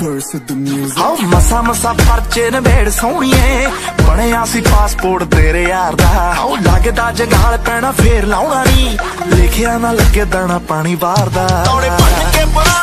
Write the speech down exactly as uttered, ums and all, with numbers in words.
verse with the music. हाँ मसा मसा परचे नवेड़ सोहणीए बनिया सी पासपोर्ट तेरे यार दा। हाँ लगदा जगाल पैना फेर लाउणा नी लिखिया ना लगे दाना पानी बाहर दा।